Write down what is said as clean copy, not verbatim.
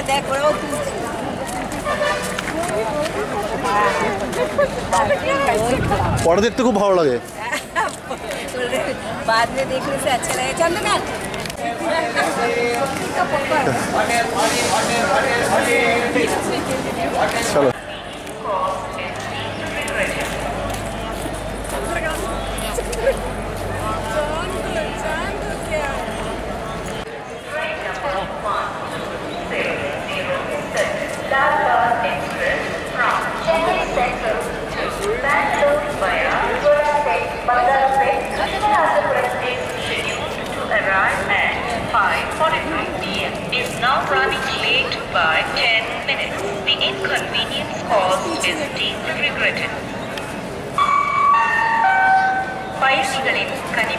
পরে দেখতে খুব ভালো লাগে। बाद में देखने से अच्छा लगे। चल ना चलो is now running late by 10 minutes. The inconvenience caused is deeply regretted. பயணிகளின்